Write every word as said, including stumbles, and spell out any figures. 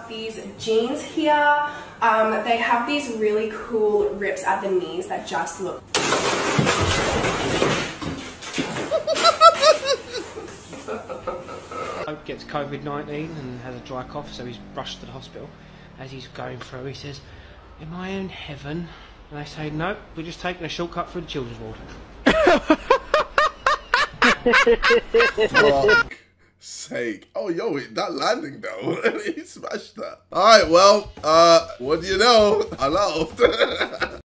have these jeans here. Um, they have these really cool rips at the knees that just look... Gets COVID nineteen and has a dry cough, so he's rushed to the hospital. As he's going through, he says, "Am I in heaven?" And they say, "Nope, we're just taking a shortcut through the children's ward." Fuck sake. Oh, yo, that landing though. He smashed that. Alright, well, uh, what do you know? I laughed.